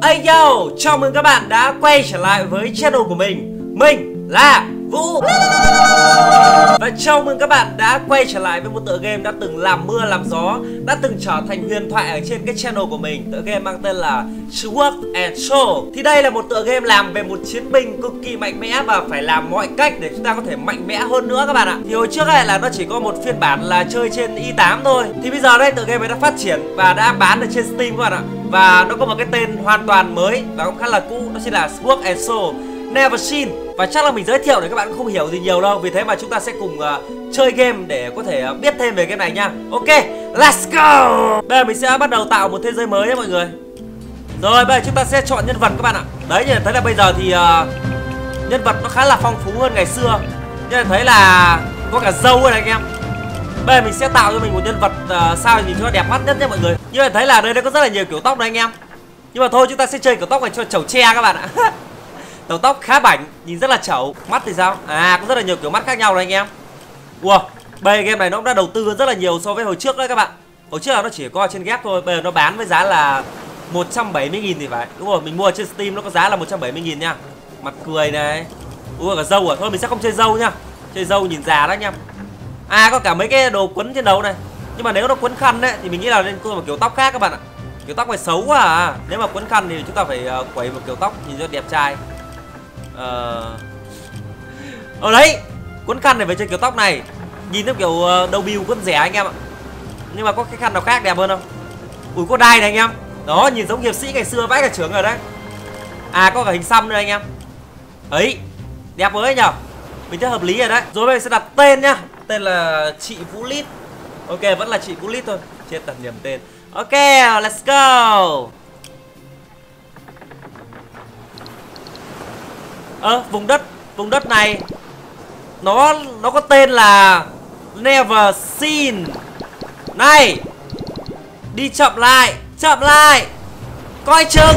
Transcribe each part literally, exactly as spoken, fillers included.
Hey yo, chào mừng các bạn đã quay trở lại với channel của mình. Mình là Vũ. Và chào mừng các bạn đã quay trở lại với một tựa game đã từng làm mưa làm gió, đã từng trở thành huyền thoại ở trên cái channel của mình. Tựa game mang tên là Sword and Soul. Thì đây là một tựa game làm về một chiến binh cực kỳ mạnh mẽ và phải làm mọi cách để chúng ta có thể mạnh mẽ hơn nữa các bạn ạ. Thì hồi trước ấy là nó chỉ có một phiên bản là chơi trên i tám thôi. Thì bây giờ đây tựa game này đã phát triển và đã bán được trên Steam các bạn ạ. Và nó có một cái tên hoàn toàn mới và cũng khá là cũ, đó chính là Sword and Soul Never Seen. Và chắc là mình giới thiệu để các bạn không hiểu gì nhiều đâu, vì thế mà chúng ta sẽ cùng uh, chơi game để có thể uh, biết thêm về game này nha. Ok, let's go. Bây giờ mình sẽ bắt đầu tạo một thế giới mới nhé mọi người. Rồi bây giờ chúng ta sẽ chọn nhân vật các bạn ạ. Đấy, như thấy là bây giờ thì uh, nhân vật nó khá là phong phú hơn ngày xưa. Như là thấy là có cả dâu rồi này anh em. Bây giờ mình sẽ tạo cho mình một nhân vật uh, sao nhìn cho nó đẹp mắt nhất nhé mọi người. Như là thấy là đây nó có rất là nhiều kiểu tóc này anh em. Nhưng mà thôi chúng ta sẽ chơi kiểu tóc này cho chẩu tre các bạn ạ. Đầu tóc khá bảnh, nhìn rất là chẩu. Mắt thì sao? À, có rất là nhiều kiểu mắt khác nhau đấy anh em. Wow, bây giờ game này nó cũng đã đầu tư rất là nhiều so với hồi trước đấy các bạn. Hồi trước là nó chỉ có trên ghép thôi, bây giờ nó bán với giá là một trăm bảy mươi nghìn thì phải. Đúng rồi, mình mua trên Steam nó có giá là một trăm bảy mươi nghìn nha. Mặt cười này. Ui, cả dâu à? Thôi mình sẽ không chơi dâu nhá. Chơi dâu nhìn già đó anh em. À, có cả mấy cái đồ quấn trên đầu này. Nhưng mà nếu nó quấn khăn đấy thì mình nghĩ là nên mua một kiểu tóc khác các bạn ạ. Kiểu tóc này xấu quá à. Nếu mà quấn khăn thì chúng ta phải uh, quẩy một kiểu tóc nhìn cho đẹp trai. Ờ Ở đấy, quấn khăn này phải chơi kiểu tóc này. Nhìn theo kiểu uh, đầu bìu quấn rẻ anh em ạ. Nhưng mà có cái khăn nào khác đẹp hơn không? Ui, có đai này anh em. Đó, nhìn giống hiệp sĩ ngày xưa vãi cả trưởng rồi đấy. À, có cả hình xăm nữa anh em. Ấy, đẹp với nhở. Mình thấy hợp lý rồi đấy. Rồi bây giờ sẽ đặt tên nhá. Tên là chị Vũ Lít. Ok, vẫn là chị Vũ Lít thôi. Chết, đặt nhầm tên. Ok, let's go. Ơ, à, vùng đất vùng đất này nó nó có tên là Never Seen. Này, đi chậm lại, chậm lại, coi chừng.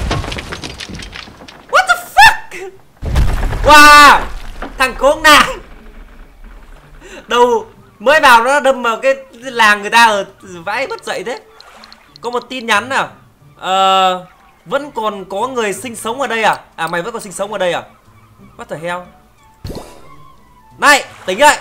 What the fuck? Wow, thằng khốn nạn. Đầu mới vào nó đâm vào cái làng người ta ở vãi mất dậy thế. Có một tin nhắn nào. Ờ Vẫn còn có người sinh sống ở đây à? À, mày vẫn còn sinh sống ở đây à? What the hell? Này, tỉnh dậy.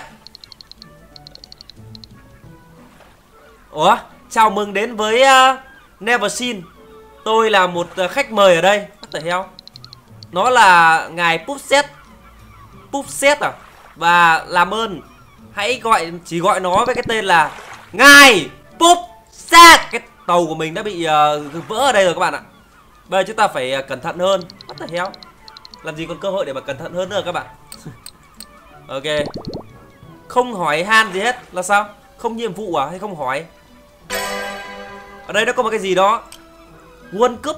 Ủa, chào mừng đến với uh, Never Seen. Tôi là một uh, khách mời ở đây. What the hell? Nó là ngài Pupset. Pupset à? Và làm ơn hãy gọi, chỉ gọi nó với cái tên là ngài Pupset. Cái tàu của mình đã bị uh, vỡ ở đây rồi các bạn ạ. Bây giờ chúng ta phải uh, cẩn thận hơn. What the hell? Làm gì còn cơ hội để mà cẩn thận hơn nữa các bạn. Ok. Không hỏi han gì hết là sao? Không nhiệm vụ à hay không hỏi? Ở đây nó có một cái gì đó. World Cup.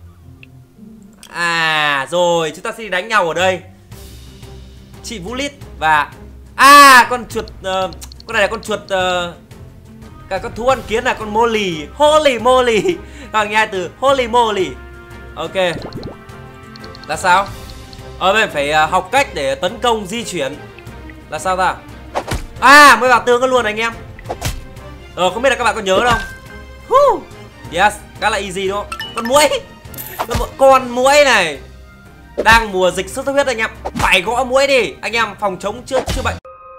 À rồi, chúng ta sẽ đi đánh nhau ở đây. Chị Vũ Lít và à, con chuột uh, con này là con chuột uh, cả con thú ăn kiến là con Molly. Holy moly. Các bạn nghe từ holy moly. Ok. Là sao? Ờ, mình phải uh, học cách để tấn công di chuyển. Là sao ta? À, mới vào tường có luôn anh em. Ờ, không biết là các bạn có nhớ không? Woo. Yes, khá là easy đúng không? Con muỗi. Con muỗi này đang mùa dịch sốt xuất huyết anh em. Phải gõ muỗi đi anh em, phòng chống chưa chữa bệnh.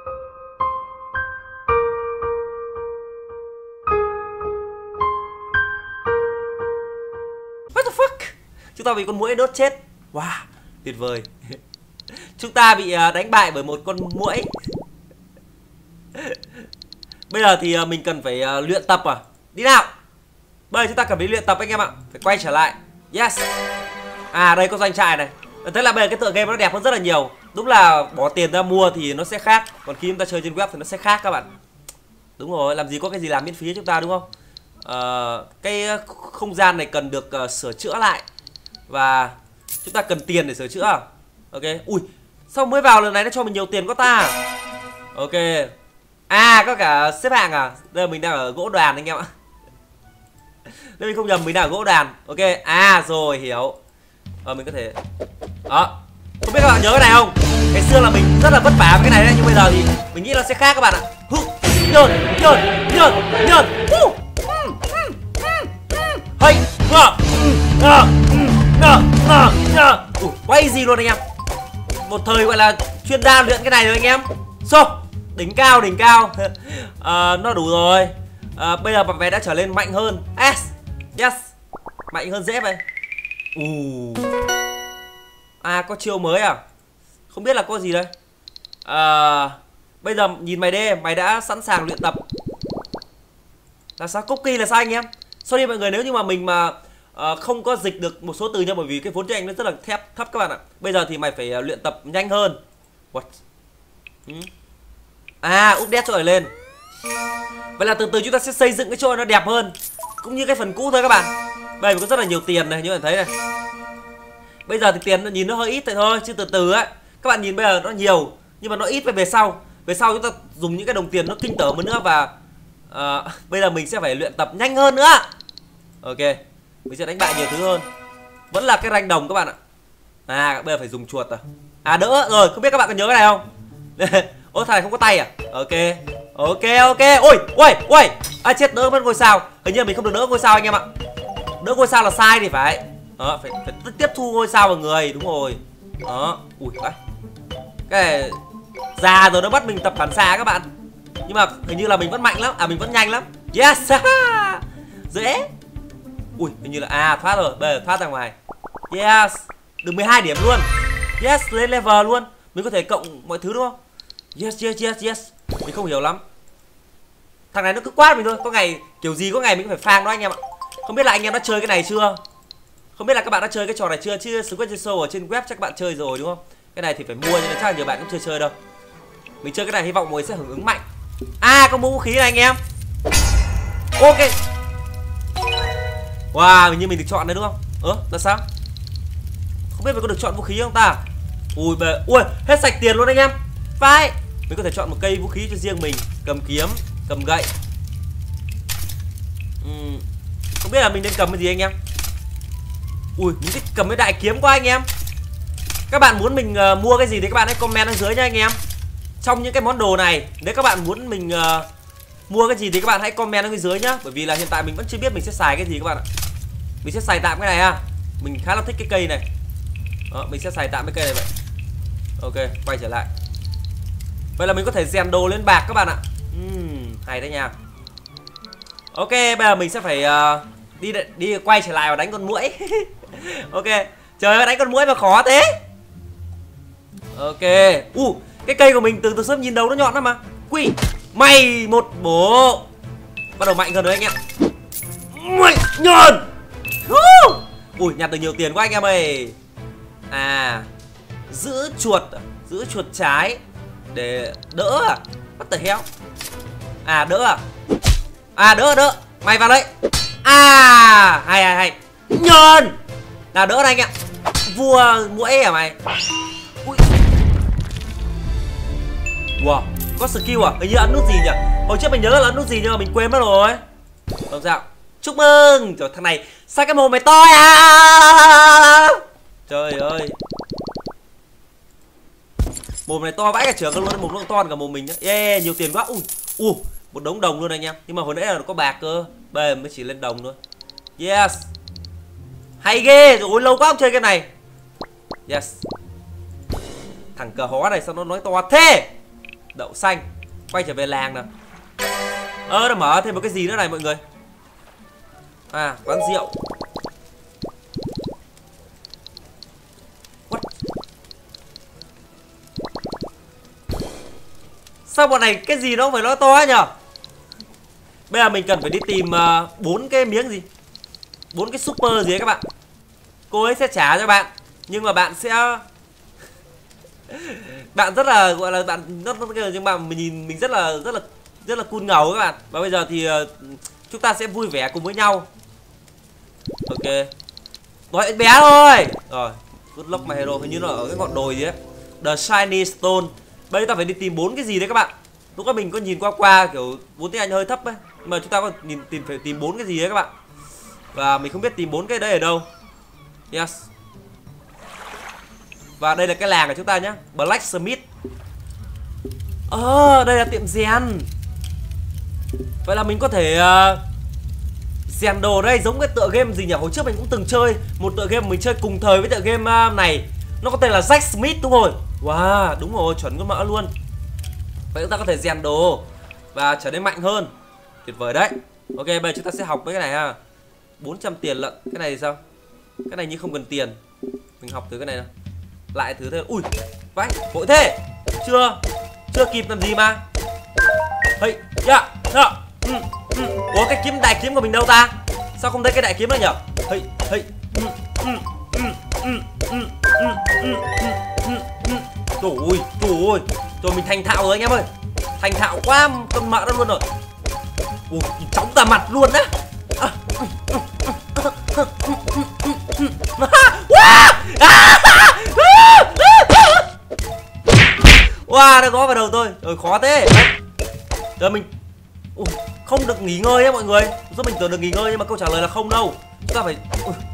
What the fuck? Chúng ta bị con muỗi đốt chết. Wow, tuyệt vời. Chúng ta bị đánh bại bởi một con muỗi. Bây giờ thì mình cần phải luyện tập à? Đi nào. Bây giờ chúng ta cần phải luyện tập anh em ạ. Phải quay trở lại. Yes. À, đây có doanh trại này. Thế là bây giờ cái tựa game nó đẹp hơn rất là nhiều. Đúng là bỏ tiền ra mua thì nó sẽ khác. Còn khi chúng ta chơi trên web thì nó sẽ khác các bạn. Đúng rồi, làm gì có cái gì làm miễn phí cho chúng ta đúng không? Ờ, cái không gian này cần được uh, sửa chữa lại. Và chúng ta cần tiền để sửa chữa. Ok. Ui, sao mới vào lần này nó cho mình nhiều tiền quá ta? Ok. À, có cả xếp hạng à? Đây mình đang ở gỗ đoàn anh em ạ. Nếu mình không nhầm mình đang ở gỗ đàn. Ok. À rồi, hiểu. Ờ, mình có thể đó. Không biết các bạn nhớ cái này không? Ngày xưa là mình rất là vất vả với cái này đấy, nhưng bây giờ thì mình nghĩ là sẽ khác các bạn ạ. Nhơn, nhơn, nhơn, nhơn. Hey, Ngờ, ngờ. Ui, quá easy luôn anh em. Một thời gọi là chuyên gia luyện cái này rồi anh em. So, đỉnh cao, đỉnh cao. à, Nó đủ rồi. à, Bây giờ bạn bé đã trở lên mạnh hơn. Yes, yes. Mạnh hơn dép này. uh. À, có chiêu mới à? Không biết là có gì đây. à, Bây giờ nhìn mày đi, mày đã sẵn sàng luyện tập. Là sao? Cookie là sao anh em? Sorry mọi người, nếu như mà mình mà uh, không có dịch được một số từ nha, bởi vì cái vốn tiếng Anh nó rất là thép thấp các bạn ạ. Bây giờ thì mày phải uh, luyện tập nhanh hơn. What? Ừ. À, update chỗ này lên. Vậy là từ từ chúng ta sẽ xây dựng cái chỗ nó đẹp hơn, cũng như cái phần cũ thôi các bạn. Bây giờ có rất là nhiều tiền này, như bạn thấy này. Bây giờ thì tiền nó nhìn nó hơi ít vậy thôi, chứ từ từ ấy các bạn nhìn bây giờ nó nhiều, nhưng mà nó ít về về sau. Về sau chúng ta dùng những cái đồng tiền nó kinh tởm hơn nữa. Và uh, bây giờ mình sẽ phải luyện tập nhanh hơn nữa. Ok, mình sẽ đánh bại nhiều thứ hơn. Vẫn là cái ranh đồng các bạn ạ. À, bây giờ phải dùng chuột à? À, đỡ rồi, không biết các bạn có nhớ cái này không? Ô, thằng này không có tay à? Ok, ok, ok. Ôi, ôi, ôi. À, chết, đỡ mất ngôi sao. Hình như mình không được đỡ ngôi sao anh em ạ. Đỡ ngôi sao là sai thì phải. Đó, phải, phải tiếp thu ngôi sao vào người, đúng rồi. Đó, ui, cái cái già rồi nó bắt mình tập phản xạ các bạn. Nhưng mà hình như là mình vẫn mạnh lắm. À, mình vẫn nhanh lắm. Yes. Dễ. Ui, hình như là à thoát rồi, bây giờ thoát ra ngoài. Yes, được mười hai điểm luôn. Yes, lên level luôn. Mình có thể cộng mọi thứ đúng không? Yes, yes, yes, yes. Mình không hiểu lắm. Thằng này nó cứ quát mình thôi. Có ngày kiểu gì có ngày mình cũng phải phang nó anh em ạ. Không biết là anh em đã chơi cái này chưa? Không biết là các bạn đã chơi cái trò này chưa? Chứ Squid Show ở trên web chắc các bạn chơi rồi đúng không? Cái này thì phải mua, nhưng mà chắc là nhiều bạn cũng chưa chơi đâu. Mình chơi cái này hy vọng mọi người sẽ hưởng ứng mạnh. À, có vũ khí này anh em. Ok. Wow, hình như mình được chọn đấy đúng không? Ơ, là sao? Không biết mình có được chọn vũ khí không ta? Ui, bề... Ui, hết sạch tiền luôn anh em. Phải. Mình có thể chọn một cây vũ khí cho riêng mình. Cầm kiếm, cầm gậy. uhm. Không biết là mình nên cầm cái gì anh em. Ui, mình thích cầm cái đại kiếm quá anh em. Các bạn muốn mình uh, mua cái gì thì các bạn hãy comment ở dưới nha anh em. Trong những cái món đồ này, nếu các bạn muốn mình uh, mua cái gì thì các bạn hãy comment ở dưới nhá. Bởi vì là hiện tại mình vẫn chưa biết mình sẽ xài cái gì các bạn ạ. Mình sẽ xài tạm cái này ha. Mình khá là thích cái cây này. Đó, mình sẽ xài tạm cái cây này vậy. Ok, quay trở lại. Vậy là mình có thể rèn đồ lên bạc các bạn ạ. uhm, Hay đấy nha. Ok, bây giờ mình sẽ phải uh, đi đi quay trở lại và đánh con muỗi. Ok, trời ơi, đánh con muỗi mà khó thế. Ok. Uh, cái cây của mình từ từ sớm nhìn đầu nó nhọn lắm mà. Quy, mày một bố. Bắt đầu mạnh hơn rồi anh em. Mạnh nhơn. uh. Ui, nhặt được nhiều tiền quá anh em ơi. À, giữ chuột, giữ chuột trái để đỡ à? What the hell? À, đỡ à? À, đỡ đỡ. Mày vào đây. À, hay hay hay. Nhơn. Nào, đỡ này anh ạ. Vua muỗi à mày. Ui. Wow, có skill à? Hình như ấn nút gì nhỉ? Hồi trước mình nhớ là ấn nút gì nhưng mà mình quên mất rồi. Không sao. Chúc mừng. Trời, thằng này sao cái mồm mày to à? Trời ơi. Mồm này to vãi cả trưởng luôn, mồm nó to hơn cả mồm mình nhá. Yeah, nhiều tiền quá. Ui, ui, một đống đồng luôn anh em. Nhưng mà hồi nãy là nó có bạc cơ. Bây giờ mới chỉ lên đồng thôi. Yes. Hay ghê. Ôi, lâu quá không chơi cái này. Yes. Thằng cờ hó này sao nó nói to thế? Đậu xanh. Quay trở về làng nào. Ơ, nó mở thêm một cái gì nữa này mọi người. À, quán rượu. What? Sao bọn này cái gì nó không phải nói to nhở? Bây giờ mình cần phải đi tìm bốn uh, cái miếng gì, bốn cái super gì ấy các bạn. Cô ấy sẽ trả cho bạn, nhưng mà bạn sẽ bạn rất là gọi là bạn rất nhưng mà mình nhìn mình rất là rất là rất là cool ngầu các bạn. Và bây giờ thì uh, chúng ta sẽ vui vẻ cùng với nhau. Ok, nói bé thôi. Rồi, good luck my hero. Hình như nó ở cái ngọn đồi gì ấy. The Shiny Stone. Bây giờ ta phải đi tìm bốn cái gì đấy các bạn. Lúc đó mình có nhìn qua qua kiểu vốn tiếng Anh hơi thấp ấy, mà chúng ta có nhìn tìm phải tìm bốn cái gì đấy các bạn. Và mình không biết tìm bốn cái đấy ở đâu. Yes. Và đây là cái làng của chúng ta nhé, Blacksmith. Ờ, đây là tiệm rèn. Vậy là mình có thể uh, rèn đồ đây giống cái tựa game gì nhỉ? Hồi trước mình cũng từng chơi một tựa game mình chơi cùng thời với tựa game uh, này. Nó có tên là Jack Smith đúng rồi. Wow, đúng rồi, chuẩn con mỡ luôn. Vậy chúng ta có thể rèn đồ và trở nên mạnh hơn. Tuyệt vời đấy. Ok, bây giờ chúng ta sẽ học với cái này ha. bốn trăm tiền lận. Cái này thì sao? Cái này như không cần tiền. Mình học từ cái này nào. Lại thứ thế. Ui, vãi, vội thế. Chưa, chưa kịp làm gì mà. Hey, yeah, yeah. Ừ, ừ. Ủa cái kiếm đại kiếm của mình đâu ta? Sao không thấy cái đại kiếm này nhở? Hey, hey. Ừ, ừ, ừ, ừ, ừ, ừ, ừ, ừ, ừ. Trời ơi, trời ơi. Rồi mình thành thạo rồi anh em ơi. Thành thạo quá con mợ đó luôn rồi. Ui, chóng tà mặt luôn á. À. Wow, nó gõ vào đầu tôi. Rồi khó thế. Giờ mình Ui, không được nghỉ ngơi á mọi người. Giúp mình tưởng được nghỉ ngơi nhưng mà câu trả lời là không đâu. Chúng ta phải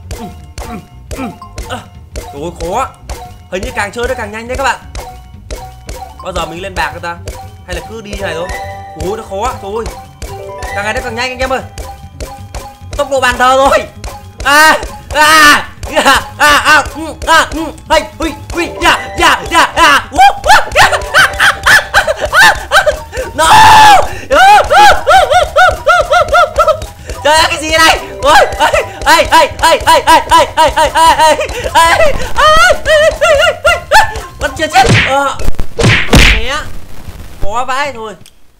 Trời ơi khó. Hình như càng chơi nó càng nhanh đấy các bạn. Bao giờ mình lên bạc người ta? Hay là cứ đi như này thôi? Ui nó khó. Trời ơi, càng ngày nó càng nhanh anh em ơi. Tốc độ bàn thờ rồi. À à à à à à hey hui hui ya ya ya à no. Trời ơi cái gì này? Ôi ơi ơi ơi ơi ơi ơi ơi ơi ơi ơi ơi vẫn chưa chết. Ờ mẹ khó vãi thôi.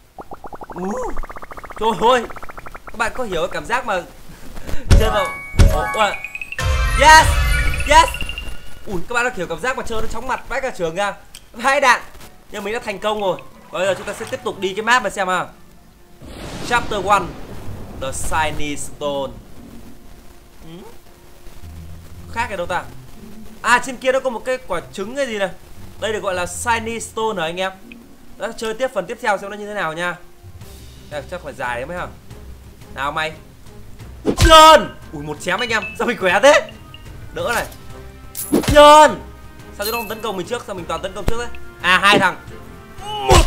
Trời ơi các bạn có hiểu cái cảm giác mà chơi vào yes yes. Ui các bạn có hiểu cảm giác mà chơi nó chóng mặt vãi cả trường ra vãi đạn. Nhưng mình đã thành công rồi. Bây giờ chúng ta sẽ tiếp tục đi cái map mà xem à. Chapter one, The Shiny Stone. ừ? Khác ở đâu ta? À trên kia nó có một cái quả trứng cái gì này. Đây được gọi là Shiny Stone hả anh em? Đó, chơi tiếp phần tiếp theo xem nó như thế nào nha. Đây, chắc phải dài đấy mấy hả? Nào mày Nhơn. Ui một chém anh em. Sao mình khỏe thế? Đỡ này. Nhơn. Sao chúng nó không tấn công mình trước? Sao mình toàn tấn công trước đấy? À hai thằng. Một.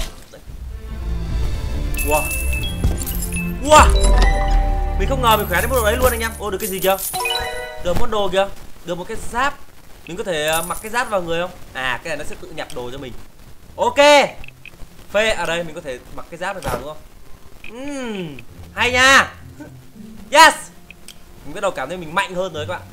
Wow. Wow. Mình không ngờ mình khỏe đến mức độ đấy luôn anh em. Ô được cái gì kìa? Được món đồ kìa. Được một cái giáp. Mình có thể mặc cái giáp vào người không? À cái này nó sẽ tự nhặt đồ cho mình. Ok. Phê. À đây mình có thể mặc cái giáp này vào đúng không? uhm, Hay nha. Yes. Mình bắt đầu cảm thấy mình mạnh hơn rồi các bạn.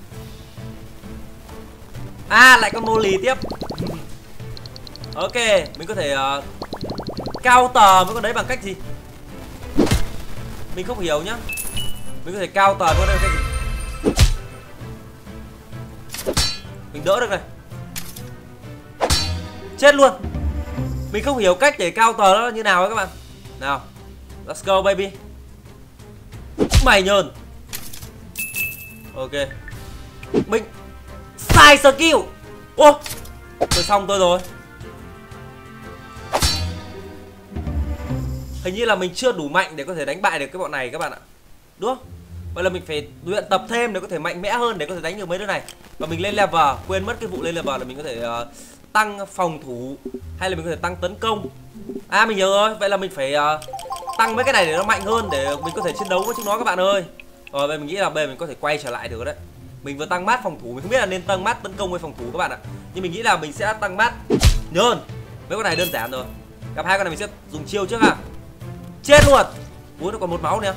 À lại con Molly tiếp. Ok. Mình có thể uh, cao tờ với con đấy bằng cách gì? Mình không hiểu nhá. Mình có thể cao tờ với con đấy bằng cách gì? Mình đỡ được này. Chết luôn. Mình không hiểu cách để cao tờ nó như nào ấy các bạn. Nào. Let's go baby. Mày nhờn. Ok. Mình sai skill. Ô tôi xong tôi rồi. Hình như là mình chưa đủ mạnh để có thể đánh bại được cái bọn này các bạn ạ. Đúng không? Vậy là mình phải luyện tập thêm để có thể mạnh mẽ hơn để có thể đánh được mấy đứa này. Và mình lên level. Quên mất cái vụ lên level là mình có thể uh, tăng phòng thủ hay là mình có thể tăng tấn công. À mình nhớ rồi. Vậy là mình phải uh, tăng mấy cái này để nó mạnh hơn để mình có thể chiến đấu với chúng nó các bạn ơi. Rồi bây mình nghĩ là bây giờ mình có thể quay trở lại được đấy. Mình vừa tăng mát phòng thủ. Mình không biết là nên tăng mát tấn công hay phòng thủ các bạn ạ. Nhưng mình nghĩ là mình sẽ tăng mát nhơn. Mấy con này đơn giản rồi. Gặp hai con này mình sẽ dùng chiêu trước à. Chết luôn. Ui nó còn một máu nữa.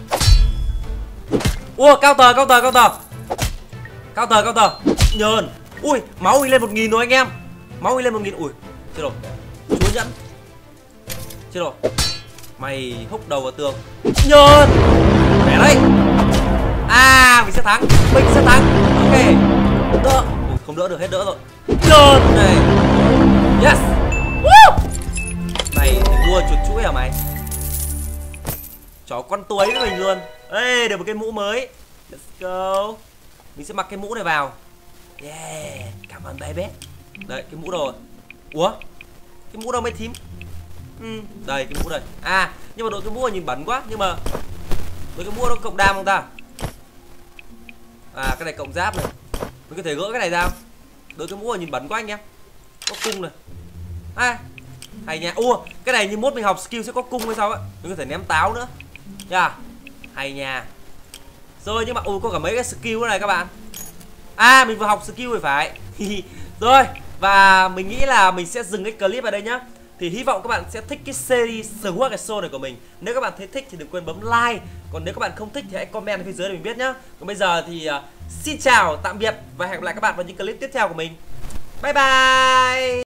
Ua cao tờ cao tờ cao tờ. Cao tờ cao tờ. Nhờn. Ui máu mình lên một nghìn rồi anh em. Máu mình lên một nghìn. Ui chết rồi. Chúa nhẫn. Chết rồi. Mày húc đầu vào tường. Nhờn. Mẹ đấy. À mình sẽ thắng. Mình sẽ thắng. Ok. Đỡ. Ui, không đỡ được hết đỡ rồi. Nhờn này. Yes. Woo. Mày đua chuột chuỗi hả mày? Chó con tuấy với mình luôn. Ê được một cái mũ mới. Let's go. Mình sẽ mặc cái mũ này vào. Yeah. Cảm ơn baby. Đây cái mũ rồi. Ủa cái mũ đâu mấy thím? Ừ, đây cái mũ đây. À nhưng mà đội cái mũ này nhìn bẩn quá. Nhưng mà đội cái mũ nó cộng đam không ta? À cái này cộng giáp này. Mình có thể gỡ cái này ra không? Đội cái mũ này nhìn bẩn quá anh em. Có cung này. À hay nha. Ủa cái này như mốt mình học skill sẽ có cung hay sao á. Mình có thể ném táo nữa. Nha. Hay nha. Rồi nhưng mà ui có cả mấy cái skill này các bạn. À mình vừa học skill rồi phải. Rồi và mình nghĩ là mình sẽ dừng cái clip ở đây nhá. Thì hy vọng các bạn sẽ thích cái series Sword and Soul này của mình. Nếu các bạn thấy thích thì đừng quên bấm like. Còn nếu các bạn không thích thì hãy comment ở phía dưới để mình biết nhá. Còn bây giờ thì uh, xin chào, tạm biệt và hẹn gặp lại các bạn vào những clip tiếp theo của mình. Bye bye.